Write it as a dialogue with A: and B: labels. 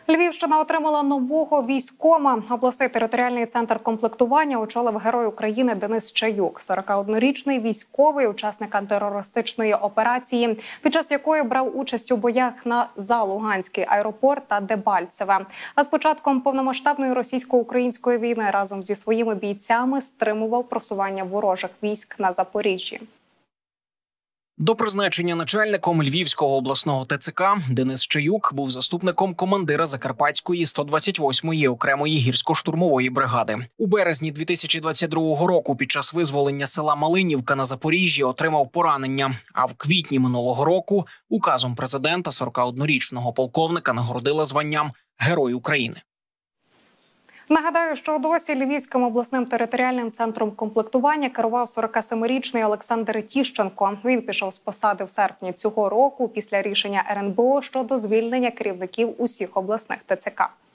A: Львівщина отримала нового військкома. Обласний територіальний центр комплектування очолив Герой України Денис Чаюк. 41-річний військовий, учасник антитерористичної операції, під час якої брав участь у боях за Луганський аеропорт та Дебальцеве. А з початком повномасштабної російсько-української війни разом зі своїми бійцями стримував просування ворожих військ на Запоріжжі.
B: До призначення начальником Львівського обласного ТЦК Денис Чаюк був заступником командира Закарпатської 128-ї окремої гірсько-штурмової бригади. У березні 2022 року під час визволення села Малинівка на Запоріжжі отримав поранення. А в квітні минулого року указом президента 41-річного полковника нагородили званням Герой України.
A: Нагадаю, що досі Львівським обласним територіальним центром комплектування керував 47-річний Олександр Тіщенко. Він пішов з посади в серпні цього року після рішення РНБО щодо звільнення керівників усіх обласних ТЦК.